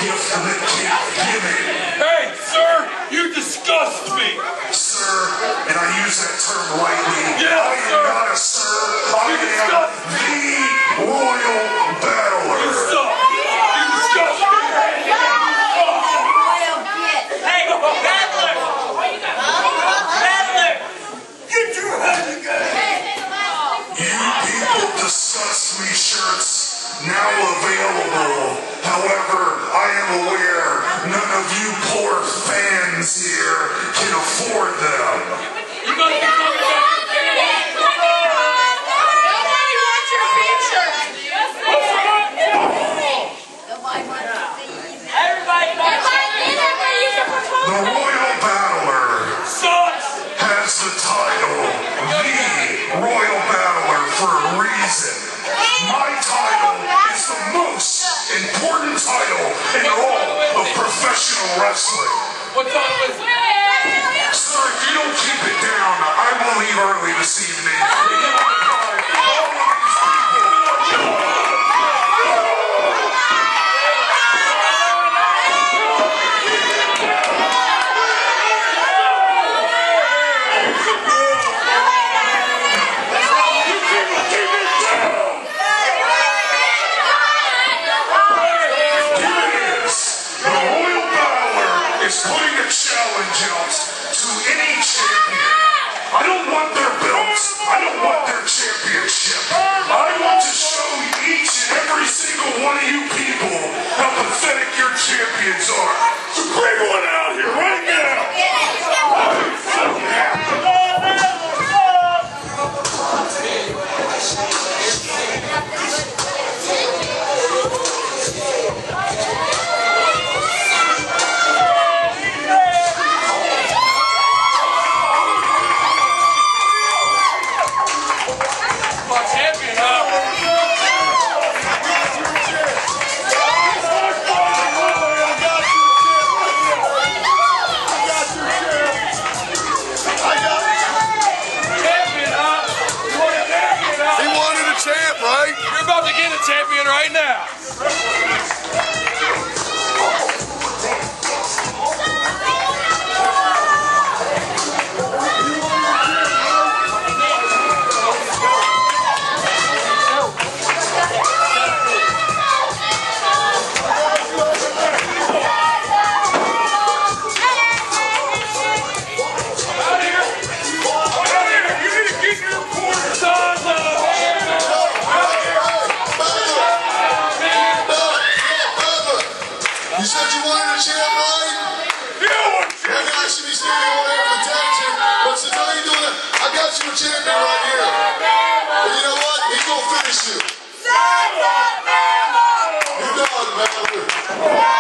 gift that keeps giving. Hey, sir, you disgust me. Sir, and I use that term lightly. Yeah, I am not a sir. I am the Royal Battler. You suck. You disgust me. Hey, Battler! Battler! Get your head together! You people disgust me shirts now available. However, I am aware none of you poor fans here can afford them. You gotta be coming back. Nobody wants your picture! Everybody The Royal Battler has the title, the Royal Battler, for a reason. My title is the most important title in all of professional wrestling. What time is it? Sir, if you don't keep it down, I will leave early this evening. And you will deprive all of these people. Is putting a challenge out to any champion. I don't want their belts. I don't want their championship. I want to show each and every single one of you people how pathetic your champions are. So bring one out here right now. Champion right now. You said you wanted a champ, right? Maybe I should be standing over there for protection. But since I ain't doing it, I got you a champion right here. And you know what? He's gonna finish you. You're done, man.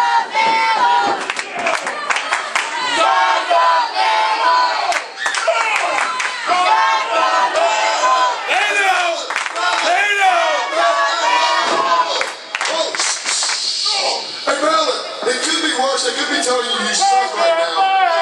They could be telling you suck right now.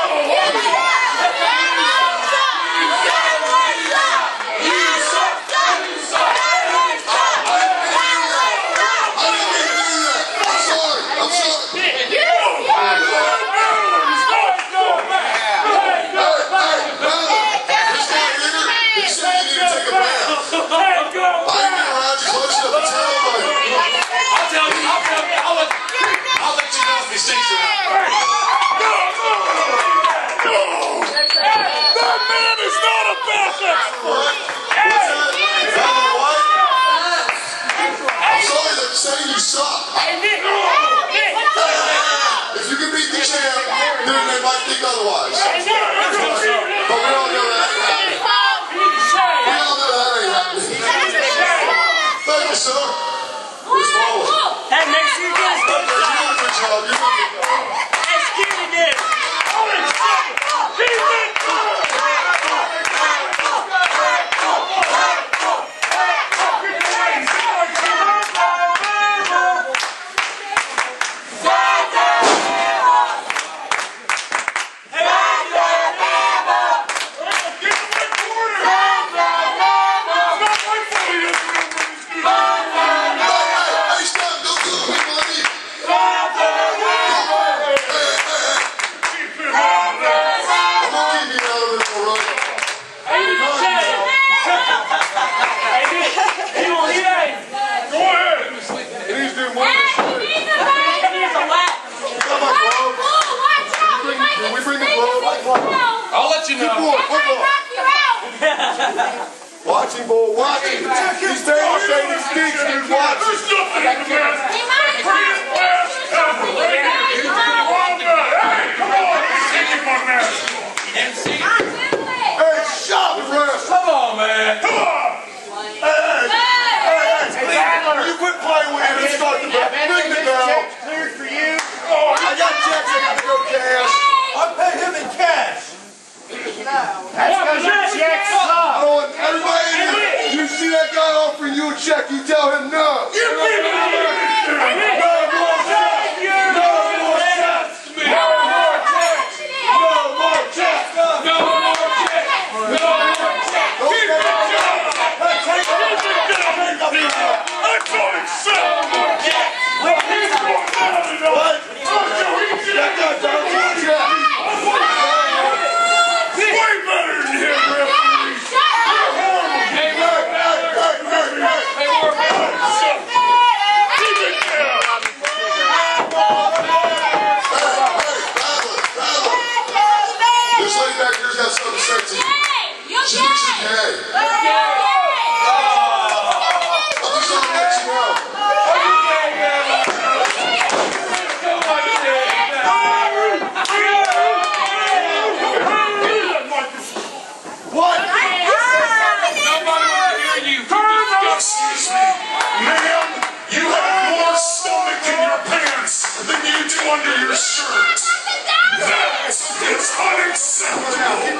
Saying you suck. If you can beat the champ, then they might think otherwise. But we all know that ain't happening. We all know that ain't happening. Thank you, sir. Who's forward? Hey, make sure you guys go. You're doing a good job. You're doing a good job. Execute this. Hey, stop. Don't do it, people. watching, boy. Watching. He's taking shady sticks, dude. Watching. There's nothing in the man. Greatest pass ever. Right here. Well done. Hey, come on. Take it, my man. Hey, shot the rest. Come on, man. Come on. Hey, you quit playing with him and start the bell. Ring the bell. Cleared for you. I got checks. I got to go cash. I pay him in cash. That's because your check's up. Oh, and everybody in here, you see that guy offering you a check, you tell him no. You keep it on. No more checks. No more checks. No more checks. No more checks. No more checks. No more checks. Keep it up. Hey, take it up. That's unacceptable. What? That guy don't want a check. Way better than him, referee. Hey, work. Hey, work. Keep it down. This lady back here's got something to say to you. She thinks you're gay. I'm just gonna let you know. What? Nobody wants to hear you. Excuse me, ma'am, you have more stomach in your pants than you do under your shirt. That is unacceptable.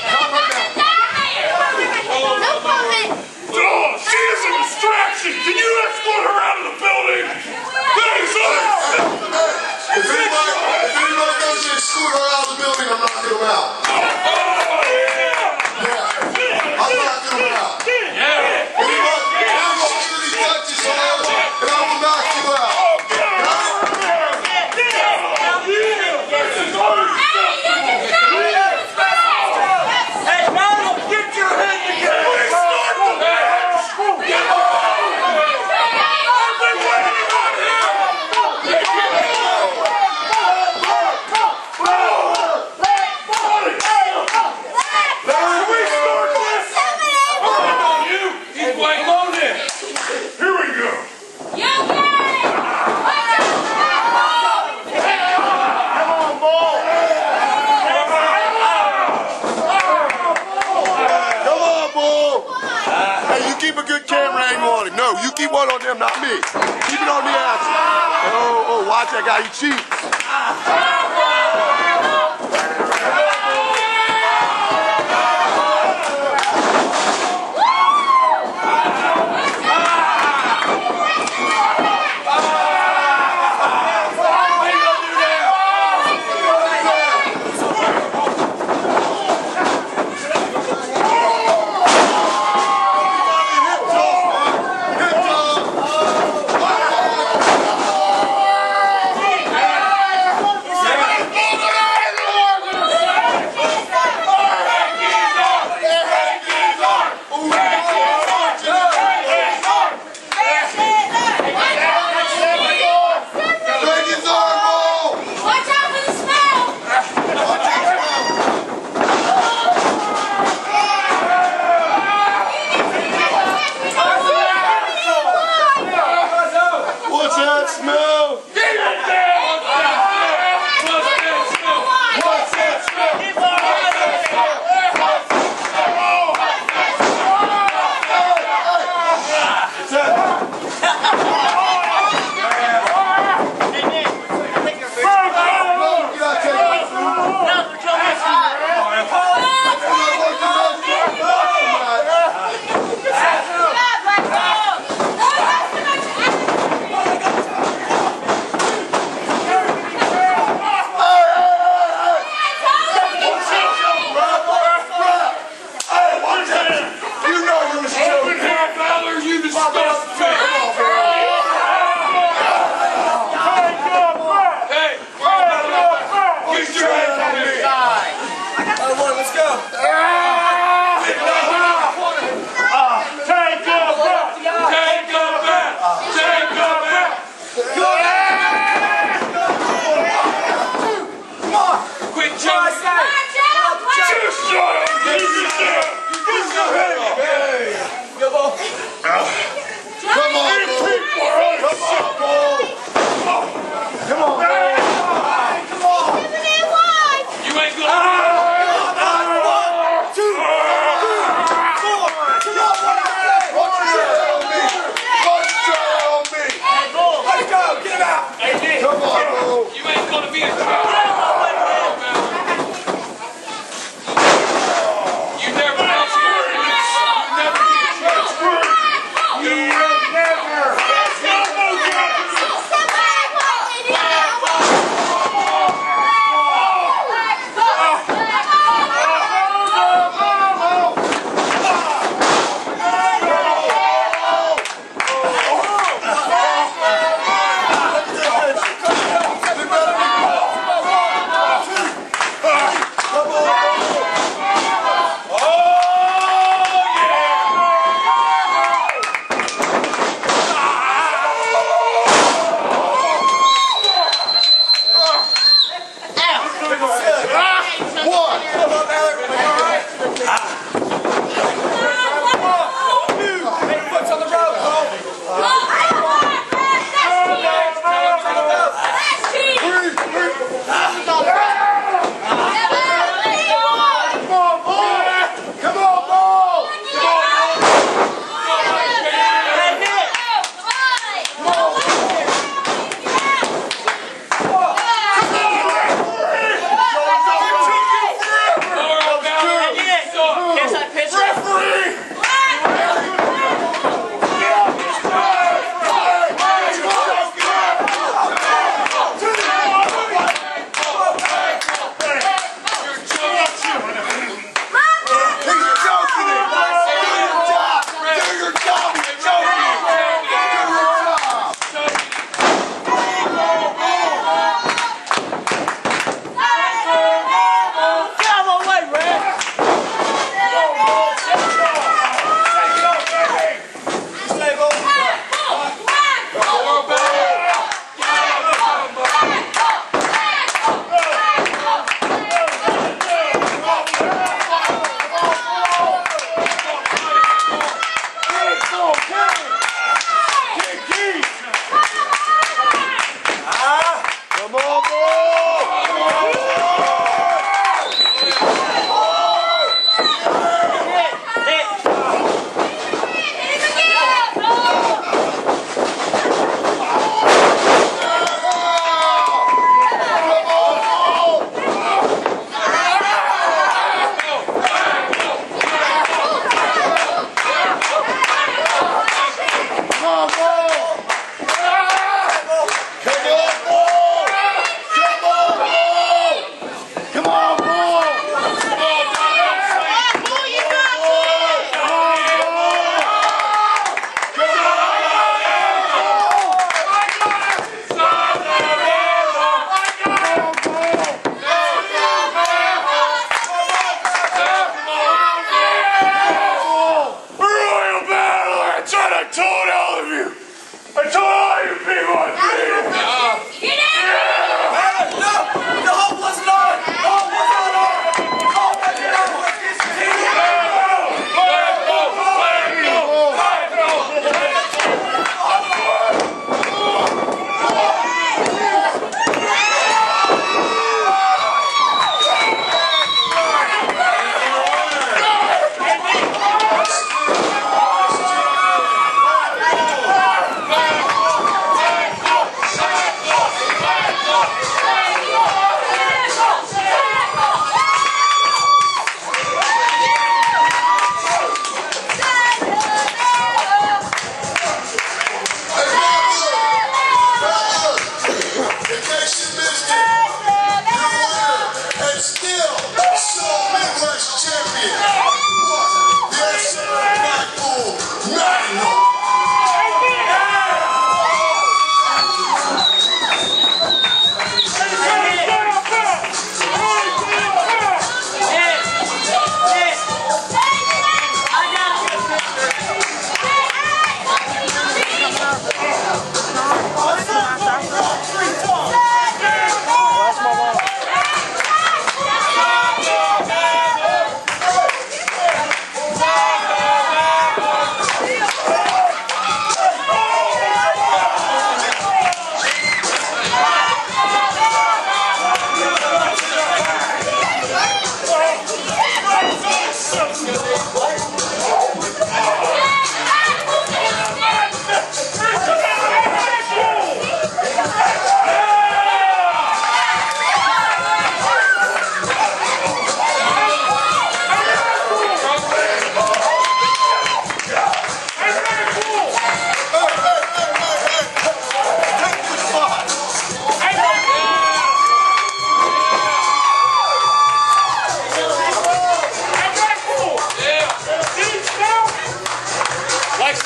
Oh, she is a distraction. Can you escort her out of the building? That is unacceptable. If anybody goes to escort her out of the building, I'm knocking them out. Yeah. I'm knocking them out. Yeah. Anybody touches her, and I will knock you out. Hey, Donald, get your head together. He's white loaded. Here we go. Come on, ball. Come on, bull. Hey, you keep a good camera angle on him. No, you keep one on them, not me. Keep it on the action. Oh, watch that guy. He cheats.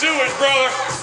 do it, brother.